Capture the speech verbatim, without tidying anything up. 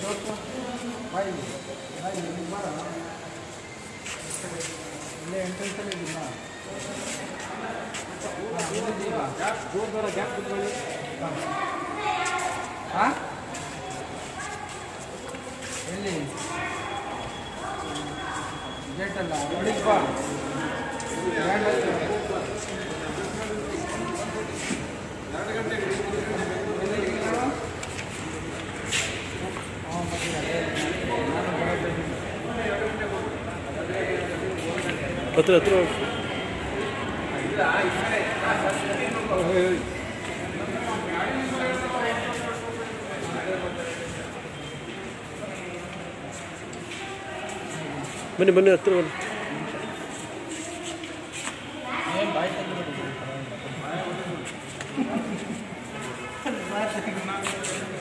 ಬಾಯಿ ಬಾಯಿ ಬಾರ ಇಲ್ಲೇ ಎಂಟ್ರೆನ್ಸಲ್ಲಿ ಇದ್ದೀನ ಗ್ಯಾಪ್ ಜೋರ್ ಬರೋ ಗ್ಯಾಪ್ ಕುತ್ಕೊಳ್ಳಿ ಹಾಂ ಎಲ್ಲಿ ಗೇಟಲ್ಲ ಒಳಗೆ ಬಾ ಎರಡು ಗಂಟೆಗೆ ಹತ್ರ ಹತ್ರ ಬನ್ನಿ ಬನ್ನಿ ಹತ್ರ ಬನ್ನಿ ಬಾಯ್